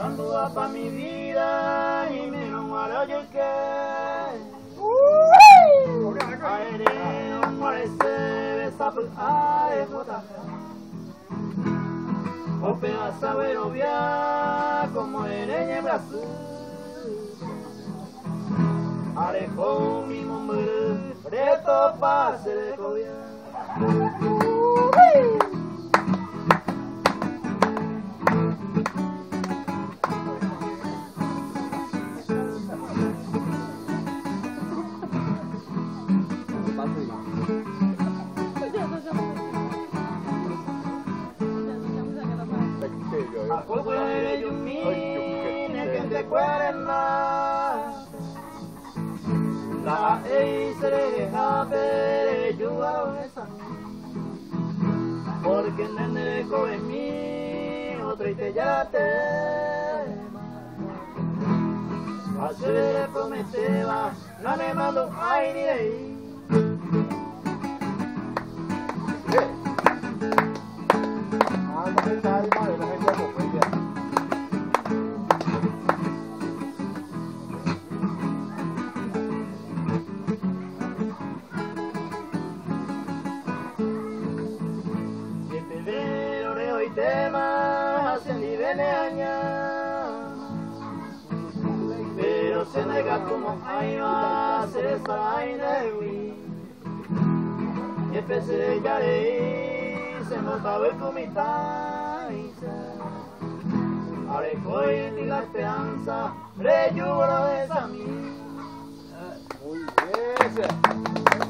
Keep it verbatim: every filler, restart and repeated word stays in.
Ando pa' mi vida y me no muero yo que aire no parece besa por aire bota o pedazo de obvia como eres en Brasil arejo mi mujer de topa se le cobia a poco eres yo mine que te cuerna la e se le deja ver yo a esa porque nene coge mi otro y te ya te hace le prometeba no me mando ay ni ahí pero se nega como ay va a ser esta aina de mí y empecé de yarei se notaba el comitaje ahora estoy en la esperanza re lloro de esa mí muy bien